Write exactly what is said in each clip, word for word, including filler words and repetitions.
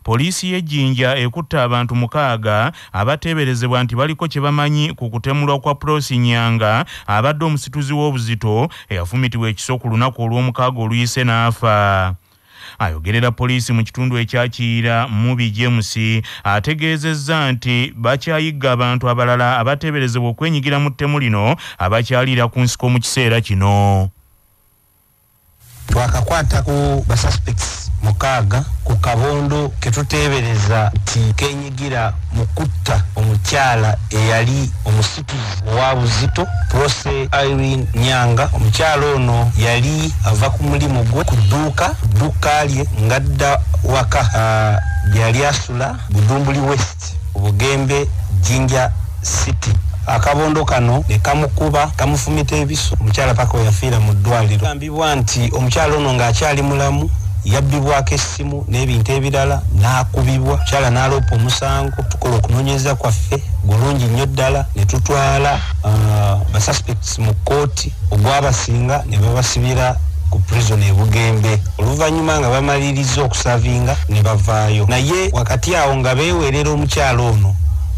Poliisi y'ejjinja ekutte abantu mukaaga abateeberezebwa nti baliko kye bamanyi ku kutemulwa kwa Prosi Nyanga abadde omusituzi w'Obuzito eyafumitibwa ekiso ku lunaku olw'omukaaga oluyise n'afa. Ayogerera poliisi mu kitundu ekyakiira Mubi James ategeezezza nti bakyayigga abantu abalala abateeberezebwa okwenyigira mu ttemu lino abakyalira ku nsiko mu kiseera kino. Twakakwata ku basuspects mukaaga ku kabondo ketuteebereza ti kenyigira mu kutta omukyala eyali omusituzi wa Buzito Prose Irene Nyanga. Omukyala ono yali ava ku mulimu gwe ku dduuka dduuka lye ngadda waka uh, yali asula Budumbuli West Obugembe Jinja City. Akabondo kano ne kamukuba kamufumita ebiso omukyala paka yafiira mu ddwaliro. Gambibwa nti omukyala ono ng'akyali mulamu yabbibwako essimu n'ebintu ebirala n'akubibwa. Omukyala n'aloopa omusango. Tukola okunoonyeza kwaffe bulungi nnyo ddala ne tutwala uh, basuspects mu kkooti ogwabasinga ne babasibira ku prison e Bugembe. Oluvannyuma nga bamaliriza okusavinga ne bavaayo, naye wakati awo nga beewerera omukyala ono.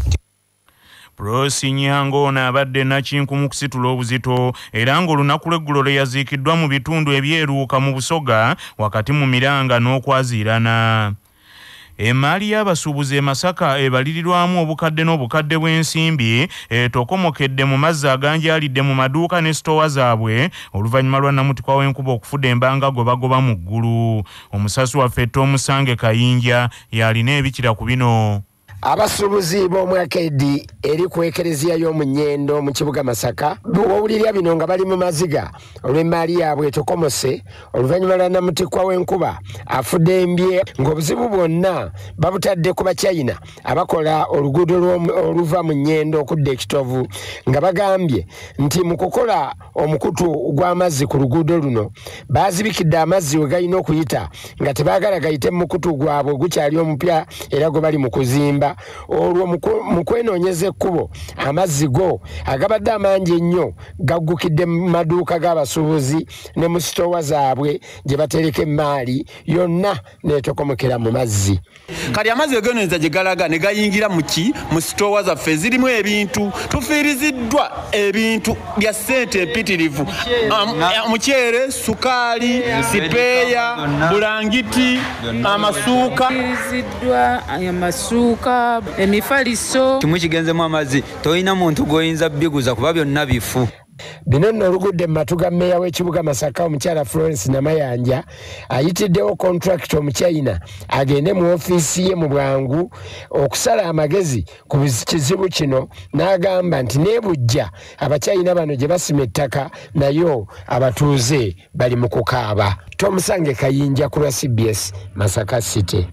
Prosi Nyanga ono abadde nakinku mu kusitula Obuzito era ng'olunaku lw'eggulo lwe yaziikiddwa mu bitundu ebyeruuka mu Busoga wakati mu Miranga n'okwaziirana. Emaali y'abasuubuzi e Masaka ebalirirwamu obukadde n'obukadde bw'ensimbi etokomokedde mu mazzi aganjaalidde mu maduuka ne sitowa zaabwe oluvannyuma lwa namutikwa w'enkuba okufudda embanga gobagoba mu ggulu. Omusasi waffe Omusange Kayinja yalina ebikira ku bino. Abasuubuzi b'omwakedi eri ku ekereziya y'omu Nnyendo mu kibuga Masaka bawulirira bino nga bali mu maziga olw'emaali yaabwe etokomose oluvannyuma lwa namutikwa w'enkuba afudde embye ng'obuzibu bwonna babutadde ku Bachina abakola oluguudo oluva mu Nnyendo okudda ekitovu nga bagambye nti mu kukola omukutu gw'amazzi ku luguudo luno baazibikidde amazzi we galina okuyita nga tebaagala gayite mu mukutu gwabwe gukyali omupya era gwe bali mu kuzimba. Olwo mu kwenoonyeza ekkubo amazzi go agabadde amangi ennyo gaggukidde mu maduuka g'abasuubuzi ne mu sitowa zaabwe gye batereka emaali yonna neetokomokera mu mazzi. Kati amazzi genooza gye galaga ne gayingira mu ki mu sitowa zaffe zirimu ebintu tufiiriziddwa ebintu bya ssente empitirivu mukyere sukaali sipeeya bulangiti amasuuka amasuuka emifaliso kimukigenzemu amazzi toyina muntu goyinza biguza kuba byonna bifu. Bino nno olugudde mu matu ga mmeeya w'ekibuga Masaka omukyala Florence Namayanja ayitiddewo contract Omuchina agende mu ofiisi ye mu bwangu okusala amagezi ku kizibu kino n'agamba nti neebujja Abachina bano gye basima ettaka nayo abatuuze bali mu kukaaba. Omusange Kayinja ku lwa C B S Masaka City.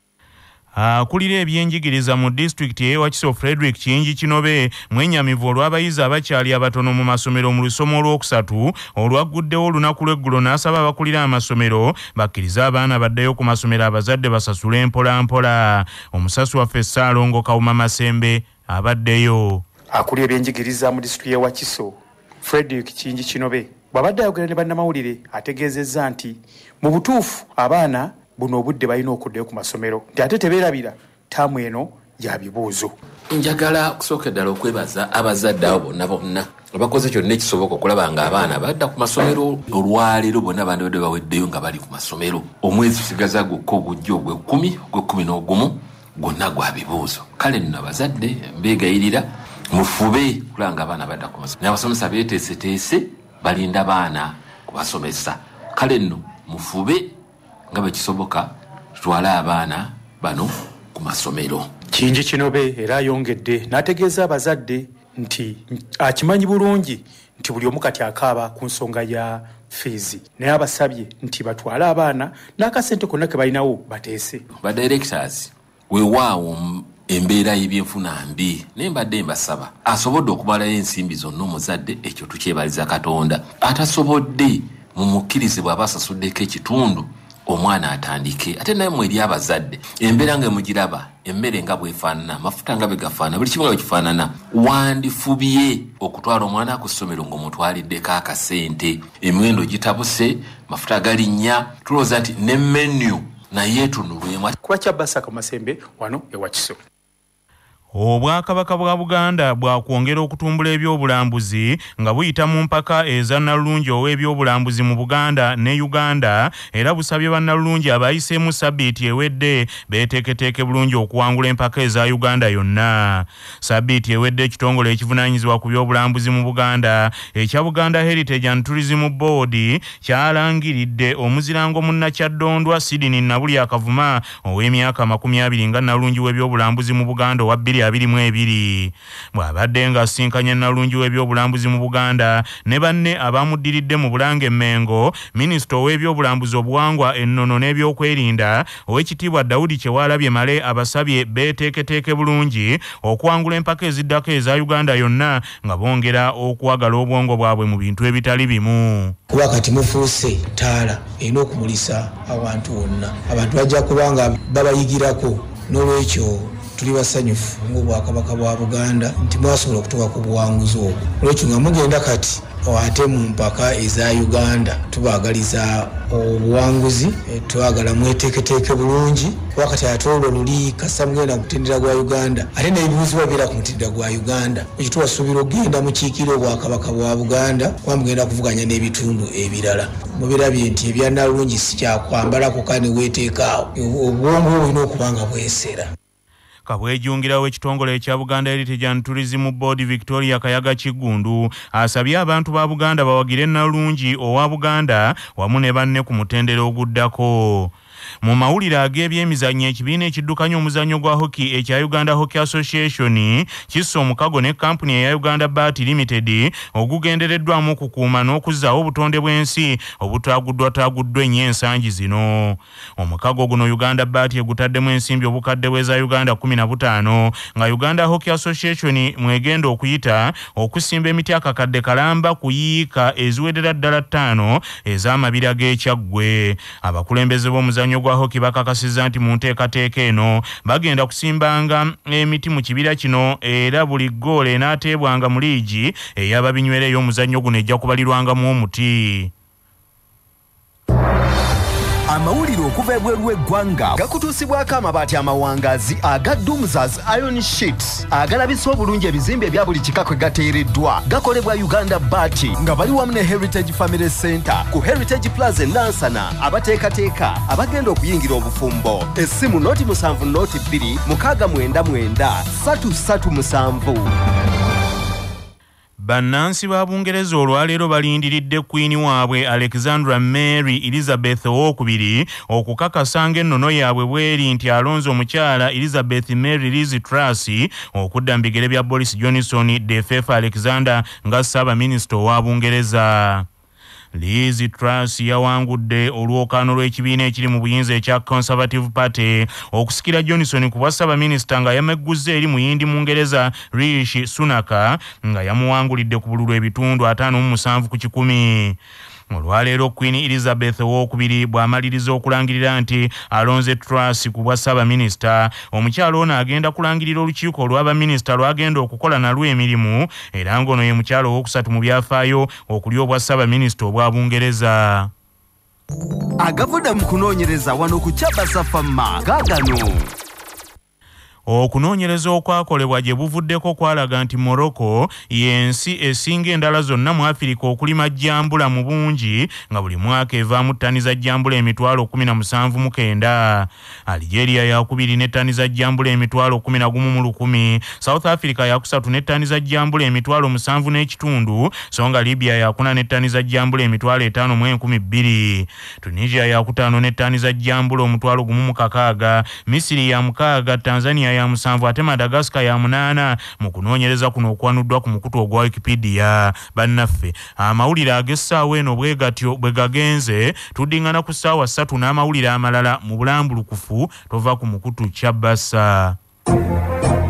Akulira ebyenjigiriza mu district ye Wakiso Frederick Kingi Kinobe mwenyamivu olw'abayizi abakyali abatono mu masomero mu lusomo olwokusatu olwaguddewo olunaku lw'eggulo n'asaba abakulira amasomero bakkiriza abaana baddeyo ku masomero abazadde basasule empola mpola. Omusasi waffe Ssaalongo Kawuma Masembe abaddeyo. Akulira ebyenjigiriza mu district ye Wakiso Frederick Kingi Kinobe bw'abadde ayogera ne bannamawulire ategeezezza nti mu butuufu abaana buno obudde balina okuddayo ku masomero nti ate tebeerabira ttaamu eno ya bibuuzo. Njagala kusooka ddala okwebaza abazadde abo bonna bonna abakoze kyonna ekisoboka okulaba nga abaana badda ku masomero. Olwaleero bonna bandibadde baweddeyo nga bali ku masomero. Omwezi usigaza gwokka ogujja ogw'ekkumi ogw'ekkumi n'ogumu gwonna gwa bibuuzo. Kale nno abazadde mbeegayirira mufube kulaba nga abaana badda ku masomero. N'abasomesa beeteeseteese balinda baana kubasomesa. Kale nno mufube nga bwe kisoboka tutwale abaana bano ku masomero. Kingi Kinobe era ayongedde n'ategeeza abazadde nti akimanyi bulungi nti buli omu kati akaaba ku nsonga ya feezi naye abasabye nti batwale abaana n'akasente konna ke balinawo bateese. Badirectors weewaawo embeera y'ebyenfuna mbi naye mbadde mbasaba asobodde okumalayo ensimbi zonna omuzadde ekyo tukyebaliza Katonda. Atasobodde mumukkirize bw'aba asasuddeko ekitundu omwana atandike ate naye mweri abazadde embeera nga mugiraba emmere nga bwefaanana amafuta nga begafaanana buli kimu nga kifaanana wandifubye okutwala omwana ku ssomero ng'omutwaliddeko akasente emiwendo gitabuse mafuta galinnya tulowooza nti ne menu naye tunulwemu. Kuba Kyabasa Kamasembe wano ewa Kiso. Obwakabaka bwa Buganda bwakwongera okutumbula ebyobulambuzi nga buyita mu mpaka eza Nnalulungi ow'ebyobulambuzi mu Buganda ne Uganda, era busabye bannalulungi abayiseemu sabbiiti ewedde beeteeketeeke bulungi okuwangula empaka eza Uganda yonna. Sabbiiti ewedde ekitongole ekivunaanyizibwa ku byobulambuzi mu Buganda ekya Buganda Heritage and Tourism Board kyalangiridde omuzirango Munnakyaddondwa Sidini Nabuli Akavuma ow'emyaka makumi abiri nga Nnalulungi w'ebyobulambuzi mu Buganda owa bbiri abiri mu ebiri. Bw'abadde ng'asinkanye Nnalulungi w'ebyobulambuzi mu Buganda ne banne abamuddiridde mu Bulange Mmengo, Minisita ow'ebyobulambuzi obuwangwa ennono n'ebyokwerinda Oweekitiibwa Daudi Kyewalabye Male abasabye beeteeketeeke bulungi okuwangula empaka eziddako eza Uganda yonna nga bongera okuwagala obwongo bwabwe mu bintu ebitali bimu. Kuba kati mufuuse ttaala erina okumulisa abantu bonna, abantu bajja kuba nga babayigirako. N'olwekyo tuli basanyufu ng'Obwakabaka bwa Buganda nti mwasobola okutuuka ku buwanguzi obwo. Olwekyo nga mugenda kati ate mu mpaka eza Uganda tubaagaliza obuwanguzi, twagala mweteeketeeke bulungi. Wakati ate olwo luli kasa mugenda kutendera gwa Uganda ate n'ebibuuzibwa bibeera ku mutendera gwa Uganda. Ekyo tubasuubira okugenda mu kiikiro Obwakabaka bwa Buganda kuba mugenda kuvuganya n'ebitundu ebirala. Mubirabye nti ebya Nnalulungi si kyakwambalako kandi weeteekaawo, obwongo bulina okuba nga bwesera. Kabwejjungirawo ekitongole ekya Buganda Heritage and Tourism Board Victoria Kayaga Kigundu asabye abantu ba Buganda bawagire Nnalulungi owa Buganda wamu ne banne ku mutendera oguddako. Mu mawulire ag'ebyemizannyo, ekibiina ekiddukanya omuzannyo gwa hockey ekya Uganda Hockey Association kissa omukago ne kampuni eya Uganda Bat Limited ogugendereddwamu okukuuma n'okuzzaawo obutonde bw'ensi obutaaguddwataaguddwa ennyo ensangi zino. Omukago guno Uganda Bat egutaddemu ensimbi obukadde bw'eza Uganda kumi na butaano nga Uganda Hockey Association mwegenda okuyita okusimba emiti akakadde kalamba kuyiika eziwerera ddala ttaano ez'amabira g'ekyaggwe. Abakulembeze b'omuzannyo gwa hockey bakakasizza nti mu nteekateeka eno bagenda kusimbanga emiti mu kibira kino era buli ggoolo enaateebwanga mu liigi ey'ababinywera ey'omuzannyo guno ejja kubalirwangamu omuti. Amawulire okuva ebweru w'eggwanga gakutuusibwako amabaati amawangaazi aga Dumzas Iron Sheets agalabisa obulungi ebizimbe ebya buli kika kwe gateereddwa. Gakolebwa Uganda Bat nga bali wamu ne Heritage Family Center ku Heritage Plaza Nansana. Abateekateeka abagenda okuyingira obufumbo, essimu noti musanvu noti bbiri mukaaga mwenda mwenda ssatu ssatu musanvu. Bannansi ba Bungereza olwaleero balindiridde Queen waabwe Alexandra Mary Elizabeth owookubiri okukakasa ng'ennono yaabwe bweri nti alonze omukyala Elizabeth Mary Liz Truss okudda mu bigere bya Boris Johnson de F F Alexander nga Ssaabaminisita owa Bungereza. Liz Truss yawangudde olwokaano lw'ekibiina ekiri mu buyinza ekya Conservative Party okusikira Johnson ku bwa Ssaabaminisita nga yamegguzza eri muyindi Mungereza Rishi Sunak nga yamuwangulidde ku bululu ebitundu ataano mu musanvu ku kikumi. Olwaleero Queen Elizabeth owookubiri bw'amaliriza okulangirira nti alonze Truss ku bwa Ssaabaminisita, omukyalo ono agenda kulangirira olukiiko olw'abaminisita lwagenda okukola nalwo emirimu era ng'ono ye mukyalo owookusatu mu byafaayo okuli obwa Ssaabaminisita obwa Bungereza. Agavudde mu kunoonyereza wano ku Kyabasa Famma gaagano. Okunoonyereza okwakolebwa gye buvuddeko kwalaga nti Morocco y'ensi esinga endala zonna mu Afirika okulima jjambula mu bungi nga buli mwaka evaamu ttani za jjambula emitwalo kumi na musanvu mu kenda. Algeria yakubiri ne ttani za jjambula emitwalo kumi na gumu mu lukumi. South Africa yakusatu ne ttani za jjambula emitwalo musanvu n'ekitundu, so nga Libya yakuna ne ttani za jjambula emitwalo etaano mu enkumi bbiri. Tunisia yakutaano ne ttani za jjambula omutwalo gumu mu kakaaga. Misiri ya mukaaga, Tanzania ya musanvu ate Madagascar ya munaana mu kunoonyereza kuno okwanuddwa ku mukutu ogwa Wikipedia. Bannaffe, amawulire ag'essaawa eno bwe gatyo bwe gagenze, tuddingana ku ssaawa ssatu n'amawulire amalala mu bulambulukufu tova ku mukutu Kyabasa.